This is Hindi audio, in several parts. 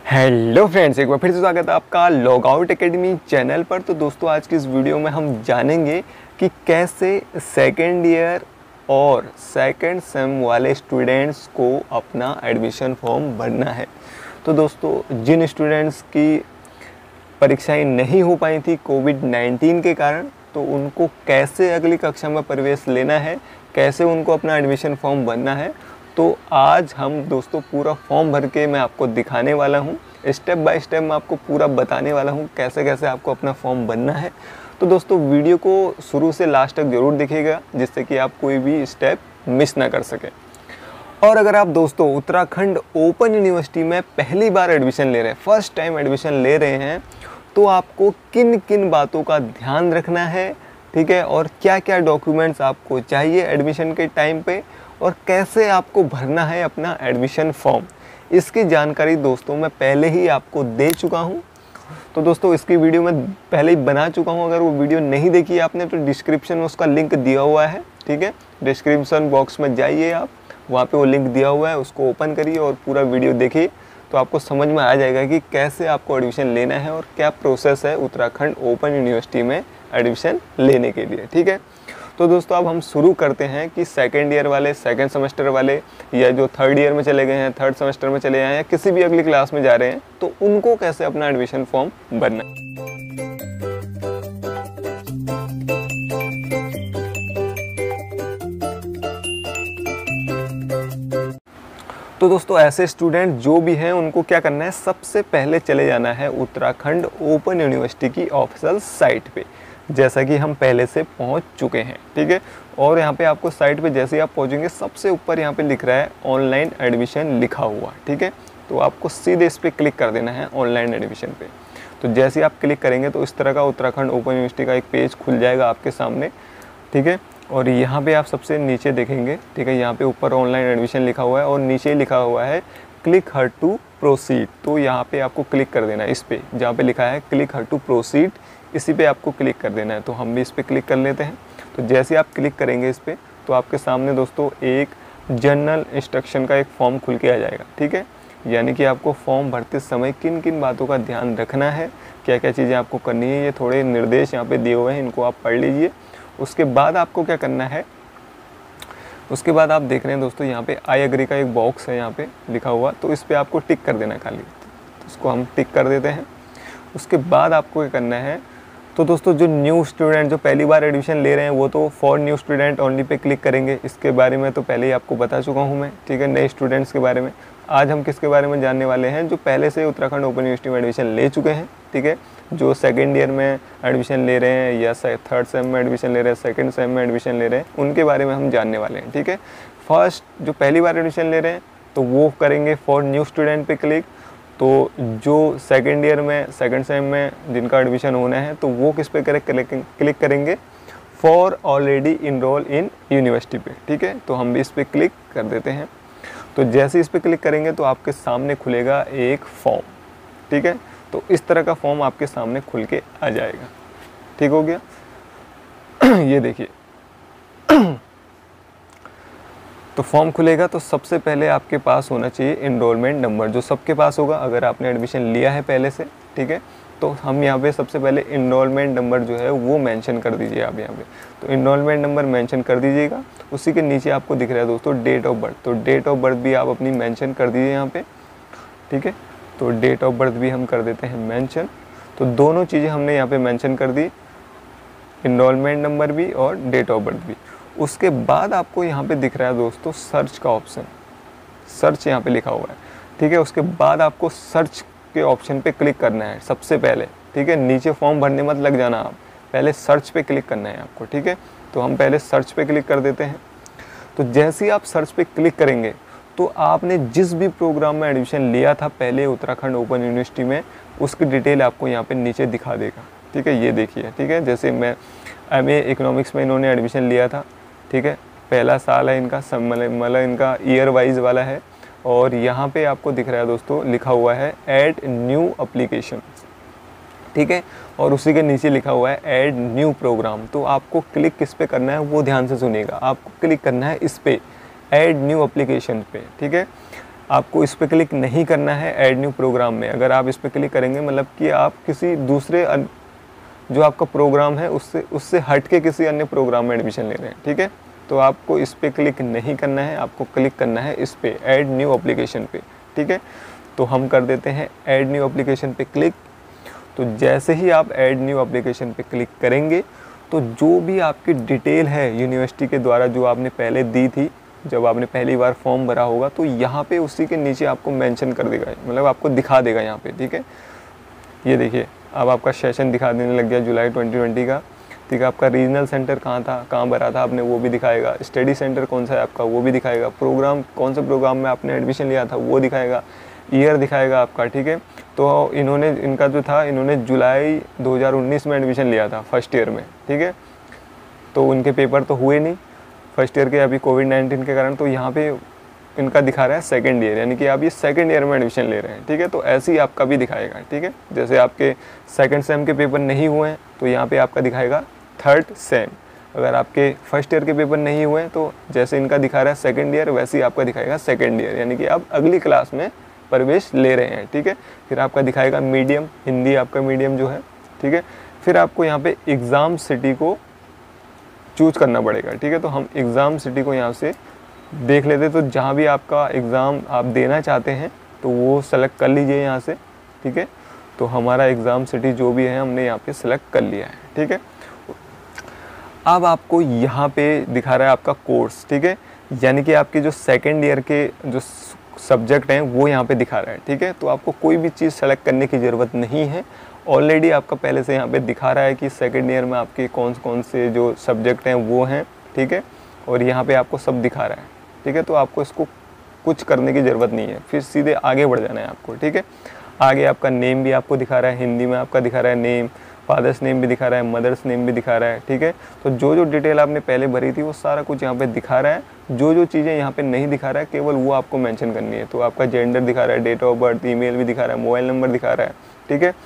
हेलो फ्रेंड्स, एक बार फिर से स्वागत है आपका लॉगआउट एकेडमी चैनल पर। तो दोस्तों, आज की इस वीडियो में हम जानेंगे कि कैसे सेकेंड ईयर और सेकेंड सेम वाले स्टूडेंट्स को अपना एडमिशन फॉर्म भरना है। तो दोस्तों, जिन स्टूडेंट्स की परीक्षाएं नहीं हो पाई थी कोविड-19 के कारण, तो उनको कैसे अगली कक्षा में प्रवेश लेना है, कैसे उनको अपना एडमिशन फॉर्म भरना है, तो आज हम दोस्तों पूरा फॉर्म भर के मैं आपको दिखाने वाला हूँ। स्टेप बाय स्टेप मैं आपको पूरा बताने वाला हूँ कैसे कैसे आपको अपना फॉर्म भरना है। तो दोस्तों, वीडियो को शुरू से लास्ट तक ज़रूर देखिएगा, जिससे कि आप कोई भी स्टेप मिस ना कर सकें। और अगर आप दोस्तों उत्तराखंड ओपन यूनिवर्सिटी में पहली बार एडमिशन ले रहे हैं, फर्स्ट टाइम एडमिशन ले रहे हैं, तो आपको किन किन बातों का ध्यान रखना है, ठीक है, और क्या क्या डॉक्यूमेंट्स आपको चाहिए एडमिशन के टाइम पे, और कैसे आपको भरना है अपना एडमिशन फॉर्म, इसकी जानकारी दोस्तों मैं पहले ही आपको दे चुका हूं। तो दोस्तों, इसकी वीडियो मैं पहले ही बना चुका हूं। अगर वो वीडियो नहीं देखी आपने तो डिस्क्रिप्शन में उसका लिंक दिया हुआ है, ठीक है। डिस्क्रिप्शन बॉक्स में जाइए आप, वहाँ पे वो लिंक दिया हुआ है, उसको ओपन करिए और पूरा वीडियो देखिए, तो आपको समझ में आ जाएगा कि कैसे आपको एडमिशन लेना है और क्या प्रोसेस है उत्तराखंड ओपन यूनिवर्सिटी में एडमिशन लेने के लिए, ठीक है। तो दोस्तों, अब हम शुरू करते हैं कि सेकेंड ईयर वाले, सेकेंड सेमेस्टर वाले, या जो थर्ड ईयर में चले गए हैं, थर्ड सेमेस्टर में चले आए हैं, या किसी भी अगली क्लास में जा रहे हैं, तो उनको कैसे अपना एडमिशन फॉर्म भरना है। तो दोस्तों, ऐसे स्टूडेंट जो भी हैं उनको क्या करना है, सबसे पहले चले जाना है उत्तराखंड ओपन यूनिवर्सिटी की ऑफिशियल साइट पे, जैसा कि हम पहले से पहुंच चुके हैं, ठीक है। और यहाँ पे आपको साइट पे जैसे ही आप पहुँचेंगे, सबसे ऊपर यहाँ पे लिख रहा है ऑनलाइन एडमिशन लिखा हुआ, ठीक है। तो आपको सीधे इस पर क्लिक कर देना है ऑनलाइन एडमिशन पे। तो जैसे ही आप क्लिक करेंगे तो इस तरह का उत्तराखंड ओपन यूनिवर्सिटी का एक पेज खुल जाएगा आपके सामने, ठीक है। और यहाँ पे आप सबसे नीचे देखेंगे, ठीक है, यहाँ पे ऊपर ऑनलाइन एडमिशन लिखा हुआ है और नीचे लिखा हुआ है क्लिक हर टू प्रोसीड। तो यहाँ पे आपको क्लिक कर देना है इस पे, जहाँ पे लिखा है क्लिक हर टू प्रोसीड, इसी पे आपको क्लिक कर देना है। तो हम भी इस पे क्लिक कर लेते हैं। तो जैसे आप क्लिक करेंगे इस पे, तो आपके सामने दोस्तों एक जनरल इंस्ट्रक्शन का एक फॉर्म खुल के आ जाएगा, ठीक है। यानी कि आपको फॉर्म भरते समय किन किन बातों का ध्यान रखना है, क्या क्या चीज़ें आपको करनी है, ये थोड़े निर्देश यहाँ पे दिए हुए हैं, इनको आप पढ़ लीजिए। उसके बाद आपको क्या करना है, उसके बाद आप देख रहे हैं दोस्तों यहाँ पे आई एग्री का एक बॉक्स है यहाँ पे लिखा हुआ, तो इस पर आपको टिक कर देना है खाली। तो इसको हम टिक कर देते हैं। उसके बाद आपको क्या करना है, तो दोस्तों जो न्यू स्टूडेंट जो पहली बार एडमिशन ले रहे हैं, वो तो फॉर न्यू स्टूडेंट ओनली पे क्लिक करेंगे। इसके बारे में तो पहले ही आपको बता चुका हूँ मैं, ठीक है, नए स्टूडेंट्स के बारे में। आज हम किसके बारे में जानने वाले हैं, जो पहले से उत्तराखंड ओपन यूनिवर्सिटी में एडमिशन ले चुके हैं, ठीक है, जो सेकेंड ईयर में एडमिशन ले रहे हैं या थर्ड सेम में एडमिशन ले रहे हैं, सेकेंड सेम में एडमिशन ले रहे हैं, उनके बारे में हम जानने वाले हैं, ठीक है। फर्स्ट जो पहली बार एडमिशन ले रहे हैं, तो वो करेंगे फॉर न्यू स्टूडेंट पे क्लिक। तो जो सेकेंड ईयर में, सेकेंड सेम में जिनका एडमिशन होना है, तो वो किस पे क्लिक करेंगे, for already enrol in university पे, ठीक है। तो हम भी इस पर क्लिक कर देते हैं। तो जैसे इस पर क्लिक करेंगे तो आपके सामने खुलेगा एक फॉर्म, ठीक है। तो इस तरह का फॉर्म आपके सामने खुल के आ जाएगा, ठीक हो गया। ये देखिए, तो फॉर्म खुलेगा तो सबसे पहले आपके पास होना चाहिए इनरोलमेंट नंबर, जो सबके पास होगा अगर आपने एडमिशन लिया है पहले से, ठीक है। तो हम यहाँ पे सबसे पहले इनरोलमेंट नंबर जो है वो मेंशन कर दीजिए आप यहाँ पे। तो इनरोलमेंट नंबर मेंशन कर दीजिएगा। उसी के नीचे आपको दिख रहा है दोस्तों डेट ऑफ बर्थ, तो डेट ऑफ बर्थ भी आप अपनी मेंशन कर दीजिए यहाँ पे, ठीक है। तो डेट ऑफ बर्थ भी हम कर देते हैं मेंशन। तो दोनों चीज़ें हमने यहाँ पे मेंशन कर दी, इनरोलमेंट नंबर भी और डेट ऑफ बर्थ भी। उसके बाद आपको यहाँ पे दिख रहा है दोस्तों सर्च का ऑप्शन, सर्च यहाँ पे लिखा हुआ है, ठीक है। उसके बाद आपको सर्च के ऑप्शन पे क्लिक करना है सबसे पहले, ठीक है। नीचे फॉर्म भरने मत लग जाना आप, पहले सर्च पे क्लिक करना है आपको, ठीक है। तो हम पहले सर्च पे क्लिक कर देते हैं। तो जैसे ही आप सर्च पे क्लिक करेंगे, तो आपने जिस भी प्रोग्राम में एडमिशन लिया था पहले उत्तराखंड ओपन यूनिवर्सिटी में, उसकी डिटेल आपको यहाँ पे नीचे दिखा देगा, ठीक है। ये देखिए, ठीक है, जैसे मैं MA इकोनॉमिक्स में इन्होंने एडमिशन लिया था, ठीक है, पहला साल है इनका, मतलब इनका ईयर वाइज वाला है। और यहाँ पे आपको दिख रहा है दोस्तों लिखा हुआ है ऐड न्यू एप्लीकेशन, ठीक है। और उसी के नीचे लिखा हुआ है ऐड न्यू प्रोग्राम। तो आपको क्लिक किस पे करना है वो ध्यान से सुनिएगा, आपको क्लिक करना है इस पे, ऐड न्यू एप्लीकेशन पे, ठीक है। आपको इस पर क्लिक नहीं करना है ऐड न्यू प्रोग्राम में। अगर आप इस पर क्लिक करेंगे मतलब कि आप किसी दूसरे जो आपका प्रोग्राम है उससे हट के किसी अन्य प्रोग्राम में एडमिशन ले रहे हैं, ठीक है। तो आपको इस पर क्लिक नहीं करना है, आपको क्लिक करना है इस पर ऐड न्यू एप्लीकेशन पे, ठीक है। तो हम कर देते हैं ऐड न्यू एप्लीकेशन पे क्लिक। तो जैसे ही आप ऐड न्यू एप्लीकेशन पे क्लिक करेंगे तो जो भी आपकी डिटेल है यूनिवर्सिटी के द्वारा जो आपने पहले दी थी जब आपने पहली बार फॉर्म भरा होगा, तो यहाँ पे उसी के नीचे आपको मेंशन कर देगा, मतलब आपको दिखा देगा यहाँ पे, ठीक है। ये देखिए अब आपका सेशन दिखा देने लग गया जुलाई 2020 का, ठीक है। आपका रीजनल सेंटर कहाँ था, कहाँ भरा था आपने, वो भी दिखाएगा। स्टडी सेंटर कौन सा है आपका, वो भी दिखाएगा। प्रोग्राम कौन से प्रोग्राम में आपने एडमिशन लिया था वो दिखाएगा। ईयर दिखाएगा आपका, ठीक है। तो इनका जो था, इन्होंने जुलाई 2019 में एडमिशन लिया था फर्स्ट ईयर में, ठीक है। तो उनके पेपर तो हुए नहीं फर्स्ट ईयर के अभी कोविड-19 के कारण, तो यहाँ पे इनका दिखा रहा है सेकंड ईयर, यानी कि आप ये सेकंड ईयर में एडमिशन ले रहे हैं, ठीक है। तो ऐसे ही आपका भी दिखाएगा, ठीक है। जैसे आपके सेकंड सेम के पेपर नहीं हुए हैं तो यहाँ पे आपका दिखाएगा थर्ड सेम। अगर आपके फर्स्ट ईयर के पेपर नहीं हुए हैं तो जैसे इनका दिखा रहा है सेकंड ईयर, वैसे ही आपका दिखाएगा सेकंड ईयर, यानी कि आप अगली क्लास में प्रवेश ले रहे हैं, ठीक है। फिर आपका दिखाएगा मीडियम, हिंदी आपका मीडियम जो है, ठीक है। फिर आपको यहाँ पे एग्ज़ाम सिटी को चूज करना पड़ेगा, ठीक है। तो हम एग्ज़ाम सिटी को यहाँ से देख लेते, तो जहाँ भी आपका एग्ज़ाम आप देना चाहते हैं तो वो सेलेक्ट कर लीजिए यहाँ से, ठीक है। तो हमारा एग्ज़ाम सिटी जो भी है हमने यहाँ पे सेलेक्ट कर लिया है, ठीक है। अब आपको यहाँ पे दिखा रहा है आपका कोर्स, ठीक है, यानी कि आपके जो सेकेंड ईयर के जो सब्जेक्ट हैं वो यहाँ पे दिखा रहा है, ठीक है। तो आपको कोई भी चीज़ सेलेक्ट करने की ज़रूरत नहीं है, ऑलरेडी आपका पहले से यहाँ पे दिखा रहा है कि सेकेंड ईयर में आपके कौन से जो सब्जेक्ट हैं वो हैं, ठीक है। और यहाँ पे आपको सब दिखा रहा है, ठीक है। तो आपको इसको कुछ करने की ज़रूरत नहीं है, फिर सीधे आगे बढ़ जाना है आपको, ठीक है। आगे आपका नेम भी आपको दिखा रहा है, हिंदी में आपका दिखा रहा है नेम, फादर्स नेम भी दिखा रहा है, मदर्स नेम भी दिखा रहा है, ठीक है। तो जो डिटेल आपने पहले भरी थी वो सारा कुछ यहाँ पे दिखा रहा है। जो चीज़ें यहाँ पे नहीं दिखा रहा है केवल वो आपको मेंशन करनी है। तो आपका जेंडर दिखा रहा है, डेट ऑफ बर्थ, ईमेल भी दिखा रहा है, मोबाइल नंबर दिखा रहा है, ठीक है।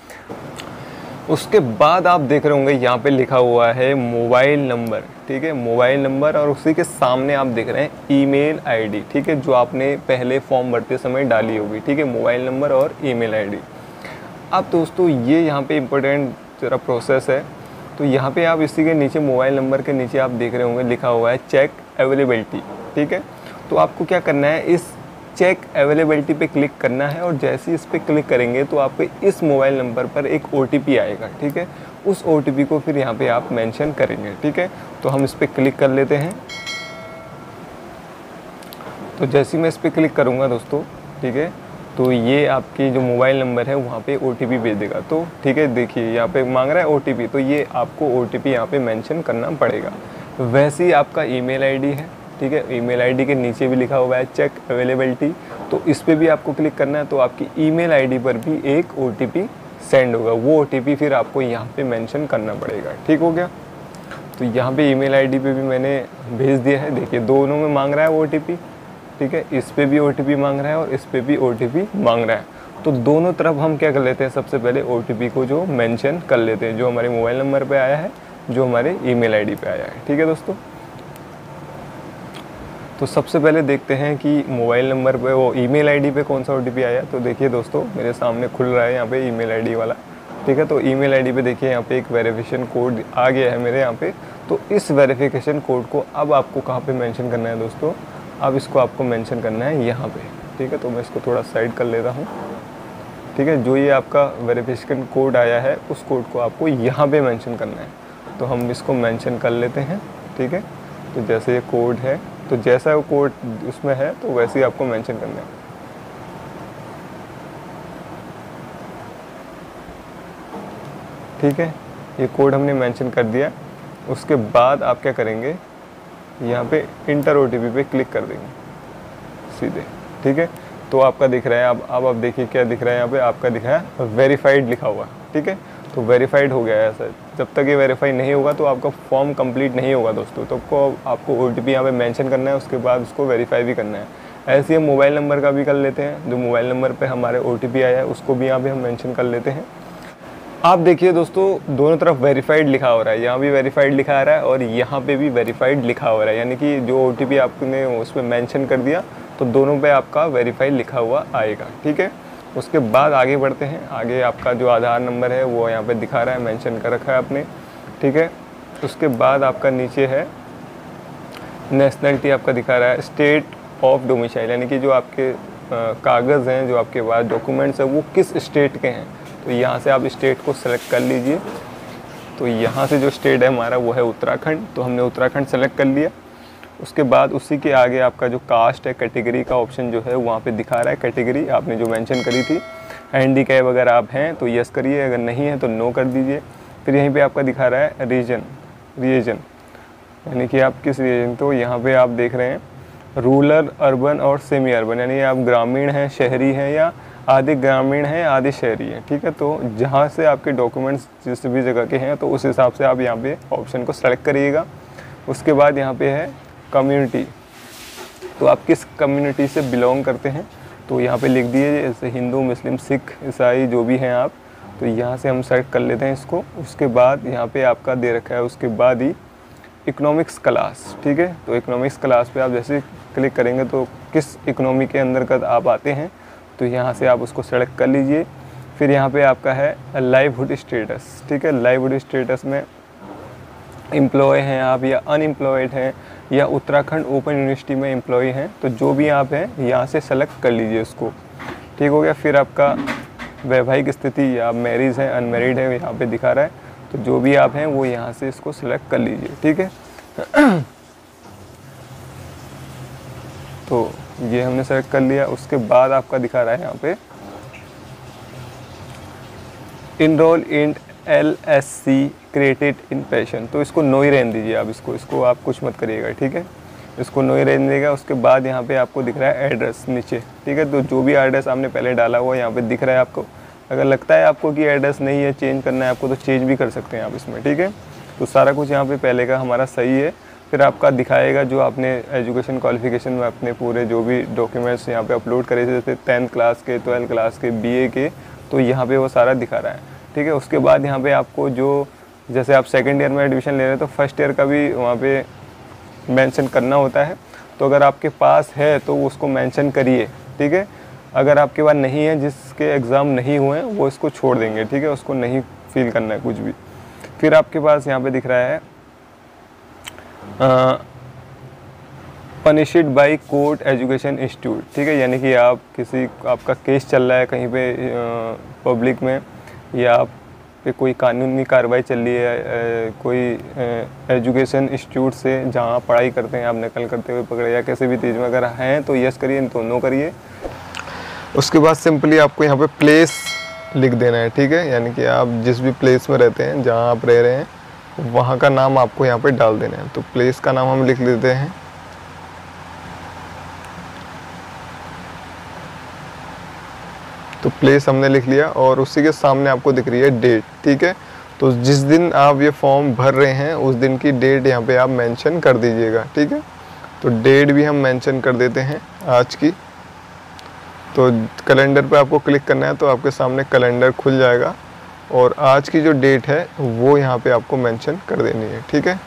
उसके बाद आप देख रहे होंगे यहाँ पे लिखा हुआ है मोबाइल नंबर, ठीक है, मोबाइल नंबर, और उसी के सामने आप देख रहे हैं ईमेल आईडी, ठीक है, जो आपने पहले फॉर्म भरते समय डाली होगी, ठीक है, मोबाइल नंबर और ईमेल आईडी। अब दोस्तों ये यहाँ पे इम्पोर्टेंट जरा प्रोसेस है। तो यहाँ पे आप इसी के नीचे मोबाइल नंबर के नीचे आप देख रहे होंगे लिखा हुआ है चेक अवेलेबिलिटी, ठीक है। तो आपको क्या करना है, इस चेक अवेलेबिलिटी पे क्लिक करना है, और जैसे ही इस पर क्लिक करेंगे तो आपको इस मोबाइल नंबर पर एक OTP आएगा, ठीक है। उस OTP को फिर यहाँ पे आप मेंशन करेंगे, ठीक है। तो हम इस पर क्लिक कर लेते हैं। तो जैसे ही मैं इस पर क्लिक करूँगा दोस्तों, ठीक है, तो ये आपकी जो मोबाइल नंबर है वहाँ पे OTP भेज देगा। तो ठीक है, देखिए यहाँ पे मांग रहा है OTP, तो ये आपको OTP यहाँ पे मेंशन करना पड़ेगा। वैसे ही आपका ईमेल आईडी है, ठीक है, ईमेल आईडी के नीचे भी लिखा हुआ है चेक अवेलेबिलिटी, तो इस पर भी आपको क्लिक करना है। तो आपकी ईमेल आईडी पर भी एक OTP सेंड होगा, वो OTP फिर आपको यहाँ पे मेंशन करना पड़ेगा, ठीक हो गया। तो यहाँ पे ईमेल आईडी पे भी मैंने भेज दिया है, देखिए दोनों में मांग रहा है OTP, ठीक है, इस पे भी OTP मांग रहा है और इस पे भी OTP मांग रहा है। तो दोनों तरफ हम क्या कर लेते हैं, सबसे पहले OTP को जो मेंशन कर लेते हैं, जो हमारे मोबाइल नंबर पे आया है, जो हमारे ईमेल आईडी पे आया है, ठीक है दोस्तों। तो सबसे पहले देखते हैं कि मोबाइल नंबर पे वो ईमेल आईडी पे कौन सा OTP आया। तो देखिए दोस्तों मेरे सामने खुल रहा है यहाँ पे ईमेल आईडी वाला, ठीक है। तो ईमेल आईडी पे देखिए यहाँ पे एक वेरिफिकेशन कोड आ गया है मेरे यहाँ पे। तो इस वेरिफिकेशन कोड को अब आपको कहाँ पे मेंशन करना है दोस्तों, अब इसको आपको मेंशन करना है यहाँ पे, ठीक है। तो मैं इसको थोड़ा साइड कर लेता हूँ, ठीक है। जो ये आपका वेरिफिकेशन कोड आया है उस कोड को आपको यहाँ पे मेंशन करना है। तो हम इसको मेंशन कर लेते हैं, ठीक है। तो जैसे ये कोड है, तो जैसा वो कोड उसमें है तो वैसे ही आपको मेंशन करना है, ठीक है। ये कोड हमने मेंशन कर दिया। उसके बाद आप क्या करेंगे, यहाँ पे इंटर OTP पे क्लिक कर देंगे सीधे, ठीक है। तो आपका दिख रहा है, अब आप देखिए क्या दिख रहा है, यहाँ पे आपका दिखा है वेरीफाइड लिखा हुआ, ठीक है। तो वेरीफाइड हो गया है सर। जब तक ये वेरीफाई नहीं होगा तो आपका फॉर्म कंप्लीट नहीं होगा दोस्तों। तो आपको OTP यहाँ पे मेंशन करना है, उसके बाद उसको वेरीफाई भी करना है। ऐसे ही हम मोबाइल नंबर का भी कर लेते हैं, जो मोबाइल नंबर पे हमारे OTP आया है उसको भी यहाँ पे हम मेंशन कर लेते हैं। आप देखिए दोस्तों दोनों तरफ वेरीफाइड लिखा हो रहा है, यहाँ भी वेरीफाइड लिखा आ रहा है और यहाँ पे भी वेरीफाइड लिखा हो रहा है, यानी कि जो OTP आपने उसमें मेंशन कर दिया तो दोनों पे आपका वेरीफाई लिखा हुआ आएगा, ठीक है। उसके बाद आगे बढ़ते हैं। आगे आपका जो आधार नंबर है वो यहाँ पे दिखा रहा है, मेंशन कर रखा है आपने, ठीक है। उसके बाद आपका नीचे है नेशनलिटी आपका दिखा रहा है, स्टेट ऑफ डोमिसाइल, यानी कि जो आपके कागज़ हैं, जो आपके पास डॉक्यूमेंट्स हैं वो किस स्टेट के हैं। तो यहाँ से आप स्टेट को सेलेक्ट कर लीजिए। तो यहाँ से जो स्टेट है हमारा वो है उत्तराखंड, तो हमने उत्तराखंड सेलेक्ट कर लिया। उसके बाद उसी के आगे आपका जो कास्ट है, कैटेगरी का ऑप्शन जो है वहाँ पे दिखा रहा है। कैटेगरी आपने जो मेंशन करी थी, हैंडीकैप अगर आप हैं तो यस करिए, अगर नहीं है तो नो कर दीजिए। फिर यहीं पे आपका दिखा रहा है रीजन, यानी कि आप किस रीजन, तो यहाँ पे आप देख रहे हैं रूरल, अर्बन और सेमी अर्बन, यानी आप ग्रामीण हैं, शहरी हैं, या आधे ग्रामीण हैं आधे शहरी हैं, ठीक है। तो जहाँ से आपके डॉक्यूमेंट्स जिस भी जगह के हैं तो उस हिसाब से आप यहाँ पे ऑप्शन को सेलेक्ट करिएगा। उसके बाद यहाँ पे है कम्युनिटी, तो आप किस कम्युनिटी से बिलोंग करते हैं तो यहाँ पे लिख दिए, जैसे हिंदू, मुस्लिम, सिख, ईसाई जो भी हैं आप, तो यहाँ से हम सेलेक्ट कर लेते हैं इसको। उसके बाद यहाँ पे आपका दे रखा है उसके बाद ही इकोनॉमिक्स क्लास, ठीक है। तो इकोनॉमिक्स क्लास पे आप जैसे क्लिक करेंगे तो किस इकोनॉमी के अंदर का आप आते हैं तो यहाँ से आप उसको सेलेक्ट कर लीजिए। फिर यहाँ पे आपका है लाइवहुड स्टेटस, ठीक है। लाइवहुड स्टेटस में एम्प्लॉय हैं आप या अनएम्प्लॉयड हैं या उत्तराखंड ओपन यूनिवर्सिटी में एम्प्लॉय हैं, तो जो भी आप हैं यहाँ से सेलेक्ट कर लीजिए उसको, ठीक हो गया। फिर आपका वैवाहिक स्थिति, या आप मैरिज हैं अनमैरिड है यहाँ पे दिखा रहा है, तो जो भी आप हैं वो यहाँ से इसको सेलेक्ट कर लीजिए, ठीक है। तो ये हमने सेलेक्ट कर लिया। उसके बाद आपका दिखा रहा है यहाँ पे enrol in LSC created in passion, तो इसको नो ही रहने दीजिए आप, इसको आप कुछ मत करिएगा, ठीक है। इसको नो ही रहने देगा। उसके बाद यहाँ पे आपको दिख रहा है एड्रेस नीचे, ठीक है। तो जो भी एड्रेस आपने पहले डाला हुआ यहाँ पे दिख रहा है आपको। अगर लगता है आपको कि एड्रेस नहीं है, चेंज करना है आपको, तो चेंज भी कर सकते हैं आप इसमें, ठीक है। तो सारा कुछ यहाँ पे पहले का हमारा सही है। फिर आपका दिखाएगा जो आपने एजुकेशन क्वालिफिकेशन में अपने पूरे जो भी डॉक्यूमेंट्स यहाँ पे अपलोड करे थे, जैसे 10th क्लास के, 12th क्लास के, BA के, तो यहाँ पे वो सारा दिखा रहा है, ठीक है। उसके बाद यहाँ पे आपको जो जैसे आप सेकेंड ईयर में एडमिशन ले रहे हैं तो फर्स्ट ईयर का भी वहाँ पे मेंशन करना होता है, तो अगर आपके पास है तो उसको मेंशन करिए, ठीक है। अगर आपके पास नहीं है, जिसके एग्ज़ाम नहीं हुए हैं वो इसको छोड़ देंगे, ठीक है, उसको नहीं फिल करना है कुछ भी। फिर आपके पास यहाँ पे दिख रहा है punished by court education institute, ठीक है, यानी कि आप आपका केस चल रहा है कहीं पे पब्लिक में, या आप पे कोई कानूनी कार्रवाई चल रही है, कोई एजुकेशन इंस्टीट्यूट से जहाँ आप पढ़ाई करते हैं आप नकल करते हुए पकड़े या किसी भी चीज़ में अगर हैं तो यस करिए, तो नो करिए। उसके बाद सिंपली आपको यहाँ पे प्लेस लिख देना है, ठीक है, यानी कि आप जिस भी प्लेस में रहते हैं, जहाँ आप रह रहे हैं वहाँ का नाम आपको यहाँ पे डाल देना है। तो प्लेस का नाम हम लिख लेते हैं, तो प्लेस हमने लिख लिया और उसी के सामने आपको दिख रही है डेट, ठीक है। तो जिस दिन आप ये फॉर्म भर रहे हैं उस दिन की डेट यहाँ पे आप मेंशन कर दीजिएगा, ठीक है। तो डेट भी हम मेंशन कर देते हैं आज की। तो कैलेंडर पे आपको क्लिक करना है तो आपके सामने कैलेंडर खुल जाएगा और आज की जो डेट है वो यहाँ पे आपको मेंशन कर देनी है, ठीक है।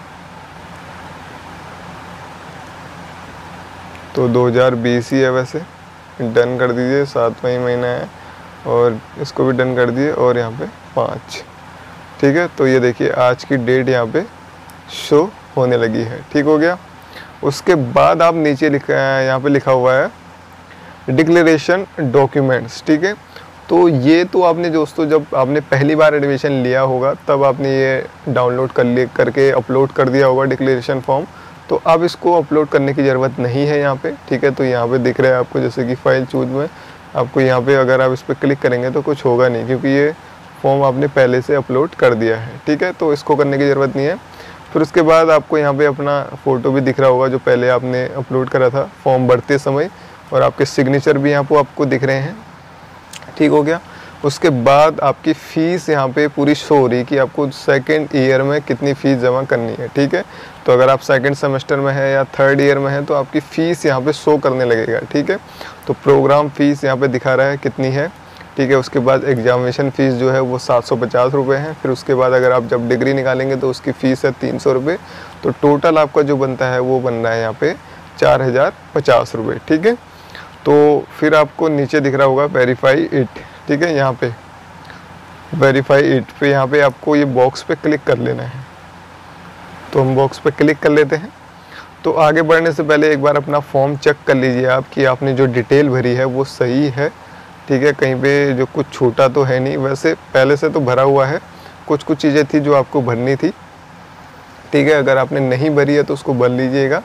तो 2020 ही है वैसे, डन कर दीजिए, 7वां ही महीना है और इसको भी डन कर दिए और यहाँ पे 5, ठीक है। तो ये देखिए आज की डेट यहाँ पे शो होने लगी है, ठीक हो गया। उसके बाद आप नीचे यहाँ पे लिखा हुआ है डिक्लेरेशन डॉक्यूमेंट्स, ठीक है। तो ये तो आपने दोस्तों जब आपने पहली बार एडमिशन लिया होगा तब आपने ये डाउनलोड करके अपलोड कर दिया होगा डिक्लेरेशन फॉर्म, तो अब इसको अपलोड करने की ज़रूरत नहीं है यहाँ पे, ठीक है। तो यहाँ पे दिख रहा है आपको जैसे कि फाइल चूज में आपको यहाँ पे अगर आप इस पर क्लिक करेंगे तो कुछ होगा नहीं, क्योंकि ये फॉर्म आपने पहले से अपलोड कर दिया है, ठीक है। तो इसको करने की ज़रूरत नहीं है। फिर उसके बाद आपको यहाँ पे अपना फ़ोटो भी दिख रहा होगा जो पहले आपने अपलोड करा था फॉर्म भरते समय, और आपके सिग्नेचर भी यहाँ पर आपको दिख रहे हैं, ठीक हो गया। उसके बाद आपकी फ़ीस यहाँ पे पूरी शो हो रही कि आपको सेकंड ईयर में कितनी फ़ीस जमा करनी है, ठीक है। तो अगर आप सेकंड सेमेस्टर में है या थर्ड ईयर में है तो आपकी फ़ीस यहाँ पे शो करने लगेगा, ठीक है। तो प्रोग्राम फ़ीस यहाँ पे दिखा रहा है कितनी है, ठीक है। उसके बाद एग्जामिनेशन फ़ीस जो है वो 750 रुपये है। फिर उसके बाद अगर आप जब डिग्री निकालेंगे तो उसकी फ़ीस है 300 रुपये। तो टोटल आपका जो बनता है वो बन रहा है यहाँ पे 4050 रुपये, ठीक है। तो फिर आपको नीचे दिख रहा होगा वेरीफाई इट, ठीक है, यहाँ पे वेरीफाई इट पे यहाँ पे आपको ये बॉक्स पे क्लिक कर लेना है। तो हम बॉक्स पे क्लिक कर लेते हैं। तो आगे बढ़ने से पहले एक बार अपना फॉर्म चेक कर लीजिए आप कि आपने जो डिटेल भरी है वो सही है, ठीक है, कहीं पे जो कुछ छोटा तो है नहीं। वैसे पहले से तो भरा हुआ है, कुछ चीज़ें थी जो आपको भरनी थी, ठीक है। अगर आपने नहीं भरी है तो उसको भर लीजिएगा।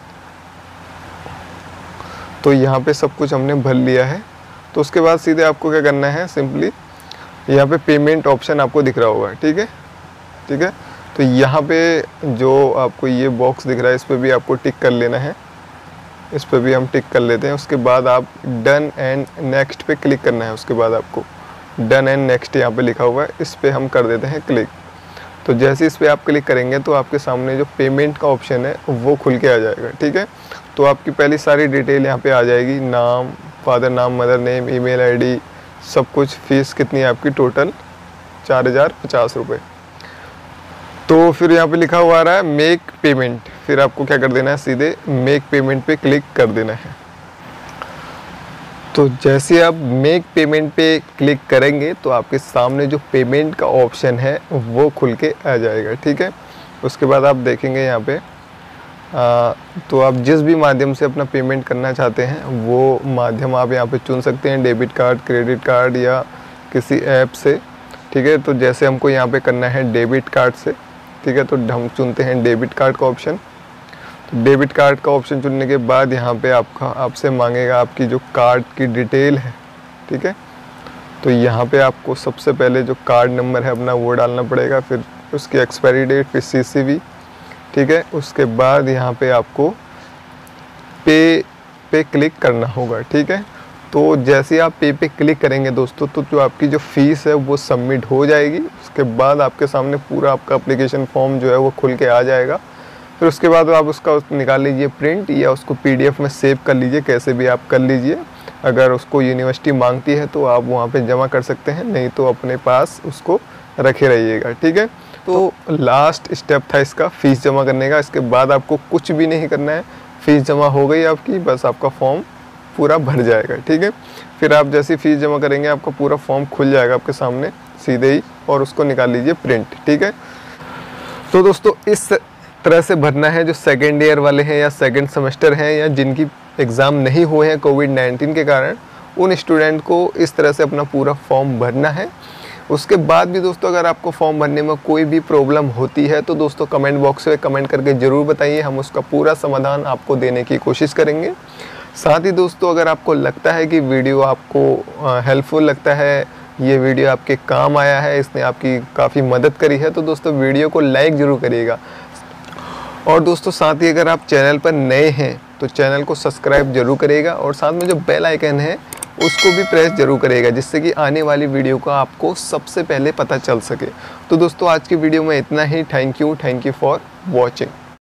तो यहाँ पे सब कुछ हमने भर लिया है। तो उसके बाद सीधे आपको क्या करना है, सिंपली यहाँ पे पेमेंट ऑप्शन आपको दिख रहा होगा, ठीक है, ठीक है। तो यहाँ पे जो आपको ये बॉक्स दिख रहा है इस पर भी आपको टिक कर लेना है, इस पर भी हम टिक कर लेते हैं। उसके बाद आप डन एंड नेक्स्ट पे क्लिक करना है। उसके बाद आपको डन एंड नेक्स्ट यहाँ पे लिखा हुआ है, इस पर हम कर देते हैं क्लिक। तो जैसे इस पर आप क्लिक करेंगे तो आपके सामने जो पेमेंट का ऑप्शन है वो खुल के आ जाएगा, ठीक है। तो आपकी पहली सारी डिटेल यहाँ पे आ जाएगी, नाम, फादर नाम, मदर नेम, ईमेल आईडी, सब कुछ। फीस कितनी है आपकी, टोटल 4050 रुपये। तो फिर यहाँ पे लिखा हुआ आ रहा है मेक पेमेंट। फिर आपको क्या कर देना है, सीधे मेक पेमेंट पे क्लिक कर देना है। तो जैसे आप मेक पेमेंट पे क्लिक करेंगे तो आपके सामने जो पेमेंट का ऑप्शन है वो खुल के आ जाएगा, ठीक है। उसके बाद आप देखेंगे यहाँ पे तो आप जिस भी माध्यम से अपना पेमेंट करना चाहते हैं वो माध्यम आप यहाँ पे चुन सकते हैं, डेबिट कार्ड, क्रेडिट कार्ड या किसी ऐप से, ठीक है। तो जैसे हमको यहाँ पे करना है डेबिट कार्ड से, ठीक है, तो हम चुनते हैं डेबिट कार्ड का ऑप्शन। तो डेबिट कार्ड का ऑप्शन चुनने के बाद यहाँ पे आपसे मांगेगा आपकी जो कार्ड की डिटेल है, ठीक है। तो यहाँ पे आपको सबसे पहले जो कार्ड नंबर है अपना वो डालना पड़ेगा, फिर उसकी एक्सपायरी डेट, फिर CCV, ठीक है। उसके बाद यहाँ पे आपको पे क्लिक करना होगा, ठीक है। तो जैसे आप पे क्लिक करेंगे दोस्तों तो जो आपकी जो फ़ीस है वो सबमिट हो जाएगी। उसके बाद आपके सामने पूरा आपका एप्लीकेशन फॉर्म जो है वो खुल के आ जाएगा। फिर उसके बाद आप उसका निकाल लीजिए प्रिंट या उसको PDF में सेव कर लीजिए, कैसे भी आप कर लीजिए। अगर उसको यूनिवर्सिटी मांगती है तो आप वहाँ पे जमा कर सकते हैं, नहीं तो अपने पास उसको रखे रहिएगा, ठीक है। तो लास्ट स्टेप था इसका फ़ीस जमा करने का। इसके बाद आपको कुछ भी नहीं करना है, फ़ीस जमा हो गई आपकी, बस आपका फॉर्म पूरा भर जाएगा, ठीक है। फिर आप जैसी फ़ीस जमा करेंगे आपका पूरा फॉर्म खुल जाएगा आपके सामने सीधे ही, और उसको निकाल लीजिए प्रिंट, ठीक है। तो दोस्तों इस तरह से भरना है जो सेकेंड ईयर वाले हैं या सेकेंड सेमेस्टर हैं या जिनकी एग्ज़ाम नहीं हुए हैं कोविड-19 के कारण, उन स्टूडेंट को इस तरह से अपना पूरा फॉर्म भरना है। उसके बाद भी दोस्तों अगर आपको फॉर्म भरने में कोई भी प्रॉब्लम होती है तो दोस्तों कमेंट बॉक्स में कमेंट करके ज़रूर बताइए, हम उसका पूरा समाधान आपको देने की कोशिश करेंगे। साथ ही दोस्तों अगर आपको लगता है कि वीडियो आपको हेल्पफुल लगता है, ये वीडियो आपके काम आया है, इसने आपकी काफ़ी मदद करी है, तो दोस्तों वीडियो को लाइक ज़रूर करिएगा। और दोस्तों साथ ही अगर आप चैनल पर नए हैं तो चैनल को सब्सक्राइब जरूर करिएगा और साथ में जो बेल आइकन है उसको भी प्रेस जरूर करिएगा, जिससे कि आने वाली वीडियो का आपको सबसे पहले पता चल सके। तो दोस्तों आज की वीडियो में इतना ही। Thank you for watching.